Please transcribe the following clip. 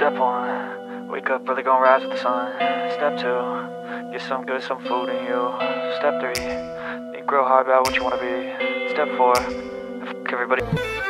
Step 1, wake up early, gonna rise with the sun. Step 2, get some good, some food in you. Step 3, think real hard about what you wanna be. Step 4, fuck everybody.